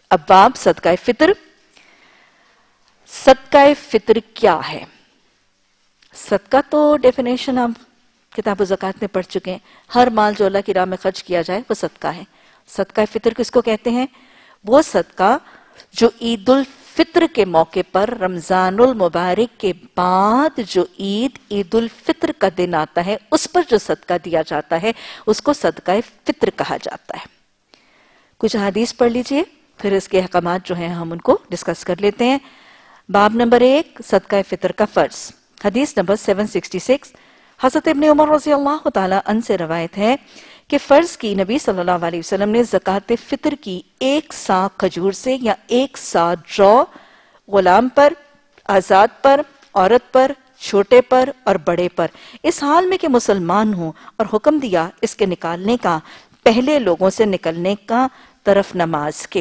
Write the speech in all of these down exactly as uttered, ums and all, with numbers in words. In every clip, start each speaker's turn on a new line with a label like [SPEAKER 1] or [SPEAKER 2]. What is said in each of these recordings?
[SPEAKER 1] اب باب صدقہ فطر. صدقہ فطر کیا ہے؟ صدقہ تو ڈیفینیشن ہم کتاب زکوٰۃ میں پڑھ چکے ہیں. ہر مال جو اللہ کی راہ میں خرچ کیا جائے وہ صدقہ ہے. صدقہ فطر کس کو کہتے ہیں؟ وہ صدقہ جو عید الفطر کے موقع پر رمضان المبارک کے بعد جو عید عید الفطر کا دن آتا ہے اس پر جو صدقہ دیا جاتا ہے اس کو صدقہ فطر کہا جاتا ہے. کچھ حدیث پڑھ لیجئے پھر اس کے احکامات جو ہیں ہم ان کو ڈسکس کر لیتے ہیں. باب نمبر ایک، صدقہ فطر کا فرض. حدیث نمبر سیون سکسٹی سکس حضرت ابن عمر رضی اللہ تعالیٰ عنہ سے روایت ہے کہ فرض کی نبی صلی اللہ علیہ وسلم نے زکوٰۃ فطر کی ایک سا کھجور سے یا ایک سا جو غلام پر، آزاد پر، عورت پر، چھوٹے پر اور بڑے پر، اس حال میں کہ مسلمان ہوں، اور حکم دیا اس کے نکالنے کا پہلے لوگوں سے نکلنے کا طرف نماز کے.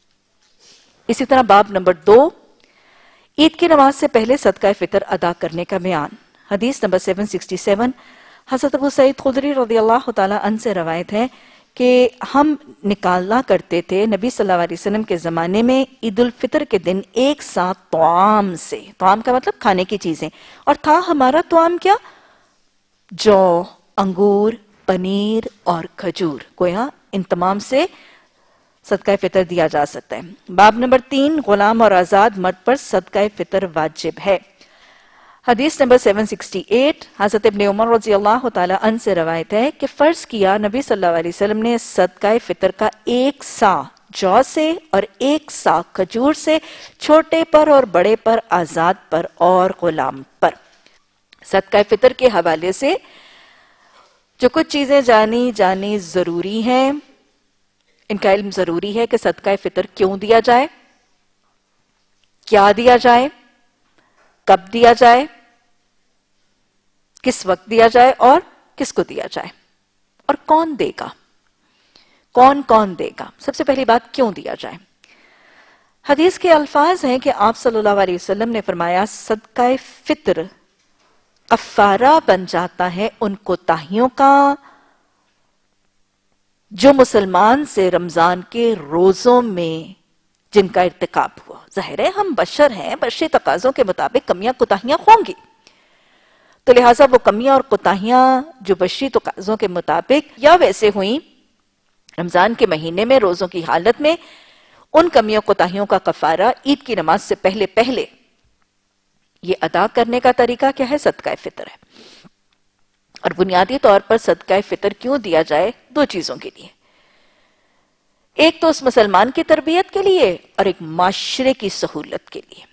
[SPEAKER 1] اسی طرح باب نمبر دو، عید کی نماز سے پہلے صدقہ فطر ادا کرنے کا بیان. حدیث نمبر سیون سکسٹی سیون حضرت ابو سعید خدری رضی اللہ تعالیٰ عنہ سے روایت ہے کہ ہم نکالنا کرتے تھے نبی صلی اللہ علیہ وسلم کے زمانے میں عید الفطر کے دن ایک ساتھ طعام سے. طعام کا مطلب کھانے کی چیزیں. اور تھا ہمارا طعام کیا؟ جو، انگور، پنیر اور کھجور. گویا ان تمام سے صدقہ فطر دیا جا سکتا ہے. باب نمبر تین، غلام اور آزاد مرد پر صدقہ فطر واجب ہے. حدیث نمبر سیون سکسٹی ایٹ حضرت ابن عمر رضی اللہ تعالیٰ عنہ سے روایت ہے کہ فرض کیا نبی صلی اللہ علیہ وسلم نے صدقہ فطر کا ایک سا جو سے اور ایک سا کھجور سے، چھوٹے پر اور بڑے پر، آزاد پر اور غلام پر. صدقہ فطر کے حوالے سے جو کچھ چیزیں جانی جانی ضروری ہیں، ان کا علم ضروری ہے کہ صدقہ فطر کیوں دیا جائے، کیا دیا جائے، کب دیا جائے، کس وقت دیا جائے اور کس کو دیا جائے، اور کون دے گا، کون کون دے گا. سب سے پہلی بات، کیوں دیا جائے. حدیث کے الفاظ ہیں کہ آپ صلی اللہ علیہ وسلم نے فرمایا صدقہ فطر کفارہ بن جاتا ہے ان کوتاہیوں کا جو مسلمان سے رمضان کے روزوں میں جن کا ارتکاب ہوا. ظاہر ہے ہم بشر ہیں، بشری تقاضوں کے مطابق کمیاں کوتاہیاں ہوں گی، تو لہٰذا وہ کمیاں اور کوتاہیاں جو بشری تقاضوں کے مطابق یا ویسے ہوئیں رمضان کے مہینے میں روزوں کی حالت میں، ان کمیوں کوتاہیوں کا کفارہ عید کی نماز سے پہلے پہلے یہ ادا کرنے کا طریقہ کیا ہے؟ صدقہ فطر ہے. اور بنیادی طور پر صدقہ فطر کیوں دیا جائے؟ دو چیزوں کے لیے. ایک تو اس مسلمان کی تربیت کے لیے اور ایک معاشرے کی سہولت کے لیے.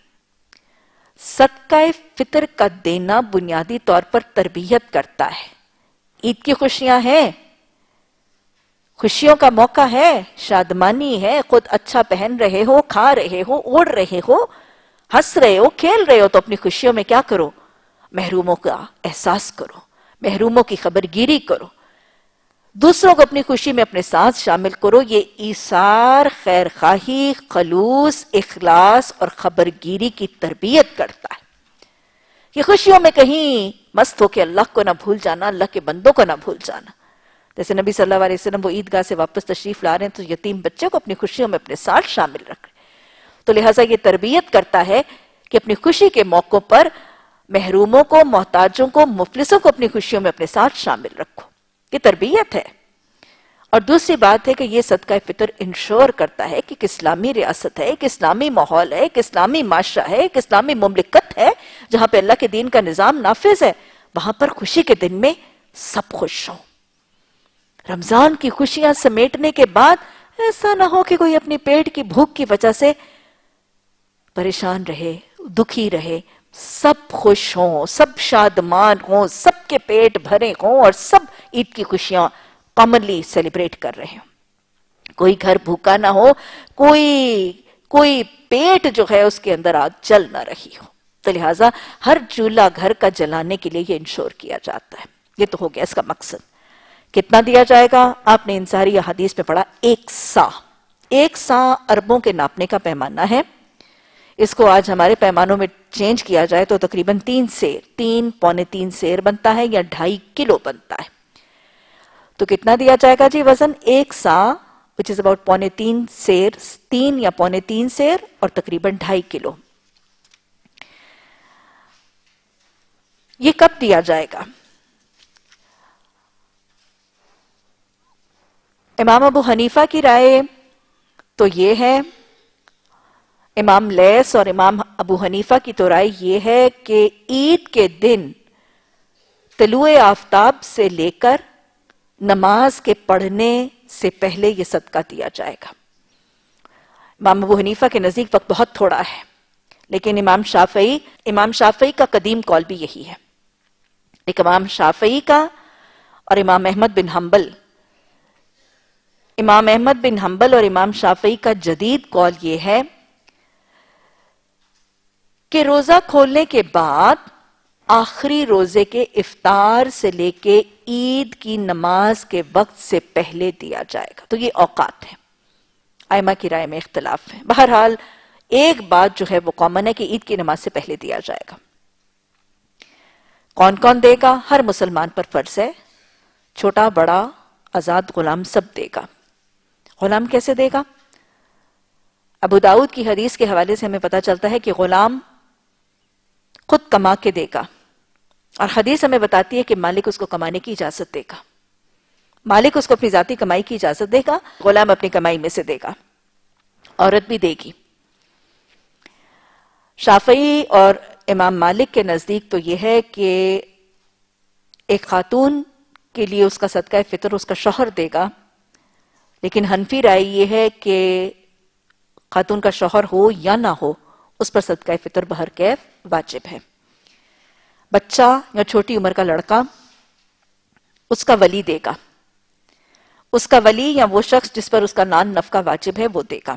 [SPEAKER 1] صدقہ فطر کا دینا بنیادی طور پر تربیت کرتا ہے. عید کی خوشیاں ہیں، خوشیوں کا موقع ہے، شادمانی ہے، خود اچھا پہن رہے ہو، کھا رہے ہو، اوڑھ رہے ہو، ہنس رہے ہو، کھیل رہے ہو، تو اپنی خوشیوں میں کیا کرو؟ محروموں کا احساس کرو، محروموں کی خبرگیری کرو، دوسروں کو اپنی خوشی میں اپنے ساتھ شامل کرو. یہ ایثار، خیر خواہی، خلوص، اخلاص اور خبرگیری کی تربیت کرتا ہے. یہ خوشیوں میں کہیں مست ہو کے اللہ کو نہ بھول جانا، اللہ کے بندوں کو نہ بھول جانا. جیسے نبی صلی اللہ علیہ وسلم وہ عیدگاہ سے واپس تشریف لا رہے ہیں تو یتیم بچے کو اپنی خوشیوں میں اپنے ساتھ شامل رکھ رہے ہیں. تو لہٰذا یہ تربیت کرتا ہے کہ اپنی خوشی کے موقعوں پر محروموں کو، محتاجوں کو، مفلسوں کو اپنی خوشیوں میں اپنے ساتھ شامل رکھو. یہ تربیت ہے. اور دوسری بات ہے کہ یہ صدقہ فطر انشور کرتا ہے کہ ایک اسلامی ریاست ہے، ایک اسلامی ماحول ہے، ایک اسلامی معاشرہ ہے، ایک اسلامی مملکت ہے جہاں پہ اللہ کے دین کا نظام نافذ ہے. وہاں پر خوشی کے دن میں سب خوش ہوں. رمضان کی خوشیاں سمیٹنے کے بعد ایسا نہ ہو کہ کوئی اپنی پیٹ کی بھوک کی وجہ سے پریشان رہے، دکھی رہے. سب خوش ہوں، سب شادمان ہوں، سب کے پیٹ بھرے ہوں اور سب عید کی خوشیاں کامنلی سیلیبریٹ کر رہے ہوں. کوئی گھر بھوکا نہ ہو، کوئی کوئی پیٹ جو ہے اس کے اندر آگ جل نہ رہی ہو. تو لہٰذا ہر چولہا گھر کا جلانے کے لیے یہ انشور کیا جاتا ہے. یہ تو ہو گیا اس کا مقصد. کتنا دیا جائے گا؟ آپ نے ان ساری حدیث میں پڑھا ایک سا. ایک سا اربوں کے ناپنے کا پیمانہ ہے. اس کو آج ہمارے پیمانوں میں چینج کیا جائے تو تقریباً تین سیر، تین پونے تین سیر بنتا ہے یا ڈھائی کلو بنتا ہے. تو کتنا دیا جائے گا جی وزن؟ ایک سا which is about پونے تین سیر، تین یا پونے تین سیر اور تقریباً ڈھائی کلو. یہ کب دیا جائے گا؟ امام ابو حنیفہ کی رائے تو یہ ہے، امام لیث اور امام ابو حنیفہ کی تو رائے یہ ہے کہ عید کے دن طلوع آفتاب سے لے کر نماز کے پڑھنے سے پہلے یہ صدقہ دیا جائے گا. امام ابو حنیفہ کے نزدیک وقت بہت تھوڑا ہے، لیکن امام شافعی امام شافعی کا قدیم قول بھی یہی ہے. ایک امام شافعی کا اور امام احمد بن حنبل امام احمد بن حنبل اور امام شافعی کا جدید قول یہ ہے کہ روزہ کھولنے کے بعد آخری روزے کے افطار سے لے کے عید کی نماز کے وقت سے پہلے دیا جائے گا. تو یہ اوقات ہیں، ائمہ کی رائے میں اختلاف ہے. بہرحال ایک بات جو ہے وہ کامن ہے کہ عید کی نماز سے پہلے دیا جائے گا. کون کون دے گا؟ ہر مسلمان پر فرض ہے، چھوٹا بڑا آزاد غلام سب دے گا. غلام کیسے دے گا؟ ابو داؤد کی حدیث کے حوالے سے ہمیں پتہ چلتا ہے کہ غلام خود کما کے دے گا، اور حدیث ہمیں بتاتی ہے کہ مالک اس کو کمانے کی اجازت دے گا. مالک اس کو اپنی ذاتی کمائی کی اجازت دے گا، غلام اپنی کمائی میں سے دے گا. عورت بھی دے گی. شافعی اور امام مالک کے نزدیک تو یہ ہے کہ ایک خاتون کے لیے اس کا صدقہ فطر اس کا شوہر دے گا، لیکن حنفی رائے یہ ہے کہ خاتون کا شوہر ہو یا نہ ہو اس پر صدقہ فطر بہر کیف واجب ہے. بچہ یا چھوٹی عمر کا لڑکا اس کا ولی دے گا. اس کا ولی یا وہ شخص جس پر اس کا نان نفقہ واجب ہے وہ دے گا.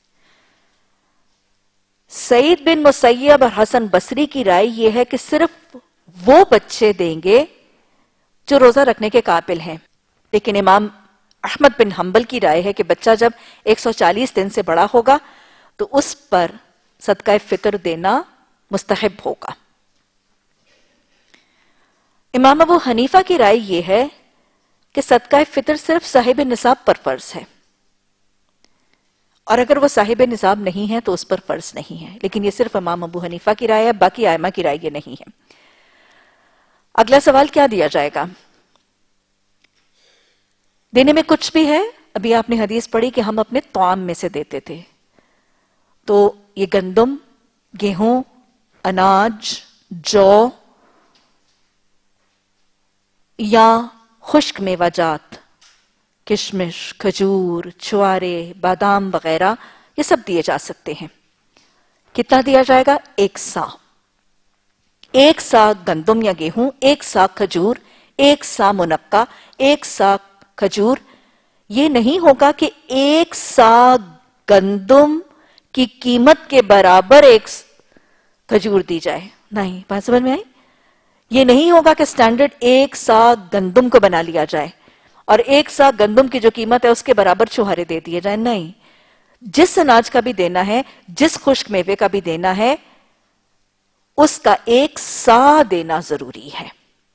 [SPEAKER 1] سعید بن مسیب اور حسن بصری کی رائے یہ ہے کہ صرف وہ بچے دیں گے جو روزہ رکھنے کے قابل ہیں، لیکن امام احمد بن حنبل کی رائے ہے کہ بچہ جب ایک سو چالیس دن سے بڑا ہوگا تو اس پر صدقہ فطر دینا مستحب ہوگا. امام ابو حنیفہ کی رائے یہ ہے کہ صدقہ فطر صرف صاحب نصاب پر فرض ہے، اور اگر وہ صاحب نصاب نہیں ہے تو اس پر فرض نہیں ہے. لیکن یہ صرف امام ابو حنیفہ کی رائے ہے، باقی ائمہ کی رائے یہ نہیں ہے. اگلا سوال کیا دیا جائے گا؟ دینے میں کچھ بھی ہے. ابھی آپ نے حدیث پڑھی کہ ہم اپنے طعام میں سے دیتے تھے، تو یہ گندم، گیہوں، اناج، جو یا خشک میوہ جات، کشمش، کھجور، چھوارے، بادام وغیرہ یہ سب دیے جا سکتے ہیں. کتنا دیا جائے گا؟ ایک سا. ایک سا گندم یا گیہوں، ایک سا کھجور، ایک سا منقع، ایک سا کھجور. یہ نہیں ہوگا کہ ایک سا گندم کی قیمت کے برابر ایک کھجور دی جائے. نہیں، بات سمجھ میں آئی؟ یہ نہیں ہوگا کہ سٹینڈرڈ ایک سا گندم کو بنا لیا جائے اور ایک سا گندم کی جو قیمت ہے اس کے برابر چھوہارے دے دیے جائیں. نہیں، جس اناج کا بھی دینا ہے، جس خشک میوے کا بھی دینا ہے، اس کا ایک سا دینا ضروری ہے.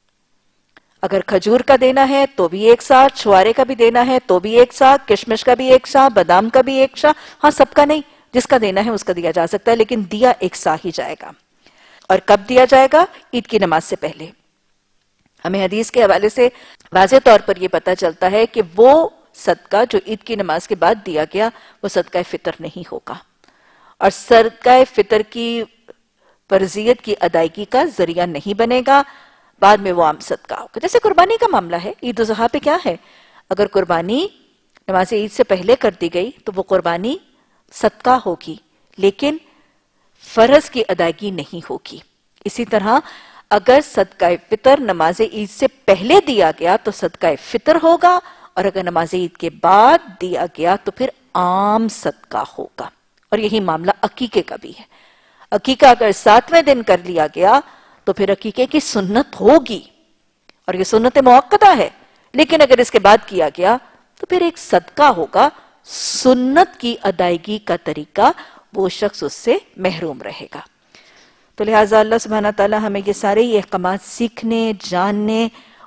[SPEAKER 1] اگر کھجور کا دینا ہے تو بھی ایک سا، چھوارے کا بھی دینا ہے تو بھی ایک سا، کشمش کا بھی ایک سا، بادام کا بھی ایک سا. ہاں، سب کا نہیں، جس کا دینا ہے اس کا دیا جا سکتا ہے، لیکن دیا ایک سا ہی جائے گا. اور کب دیا جائے گا؟ عید کی نماز سے پہلے. ہمیں حدیث کے حوالے سے واضح طور پر یہ پتہ چلتا ہے کہ وہ صدقہ جو عید کی نماز کے بعد دیا گیا وہ صدقہ فطر نہیں ہوگا، اور صدقہ فطر کی فرضیت کی ادائیگی کا ذریعہ نہیں بنے گا. بعد میں وہ عام صدقہ ہوگا. جیسے قربانی کا معاملہ ہے، عید الاضحیٰ پہ کیا ہے؟ اگر قربانی نماز عید سے پہلے کر دی گئی تو وہ قربانی صدقہ ہوگی، لیکن فرض کی ادائیگی نہیں ہوگی. اسی طرح اگر صدقہ فطر نماز عید سے پہلے دیا گیا تو صدقہ فطر ہوگا، اور اگر نماز عید کے بعد دیا گیا تو پھر عام صدقہ ہوگا. اور یہی معاملہ عقیقے کا بھی ہے. عقیقہ اگر ساتویں دن کر لیا گیا تو پھر عقیقے کی سنت ہوگی، اور یہ سنت موقتہ ہے، لیکن اگر اس کے بعد کیا گیا تو پھر ایک صدقہ ہوگا. سنت کی ادائیگی کا طریقہ وہ شخص اس سے محروم رہے گا. تو لہٰذا اللہ سبحانہ تعالی ہمیں یہ سارے یہ احکامات سیکھنے، جاننے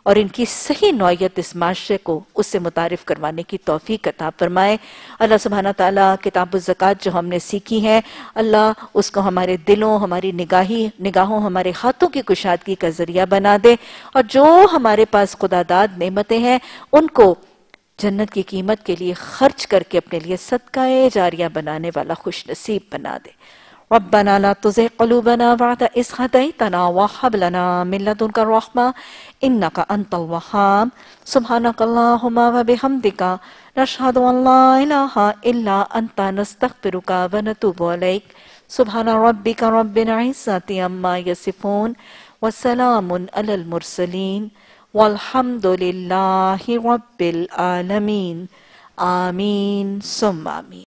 [SPEAKER 1] اور ان کی صحیح نوعیت اس معاشرے کو اس سے متعارف کروانے کی توفیق عطا فرمائے۔ اللہ سبحانہ تعالیٰ کتاب الزکوٰۃ جو ہم نے سیکھی ہے، اللہ اس کو ہمارے دلوں، ہماری نگاہی نگاہوں ہمارے ہاتھوں کی کشادگی کا ذریعہ بنا دے، اور جو ہمارے پاس خدا داد نعمتیں ہیں ان کو جنت کی قیمت کے لیے خرچ کر کے اپنے لیے صدقہ جاریہ بنانے والا خوش نصیب بنا دے۔ ربنا لا تزغ قلوبنا بعد إذ هديتنا وهب لنا من لدنك الرحمة إنك أنت الوهاب سبحانك اللهم وبحمدك نشهد أن لا إله إلا أنت نستغفرك ونتوب إليك سبحان ربك رب العزة عما يصفون وسلام على المرسلين والحمد لله رب العالمين آمين ثم آمين۔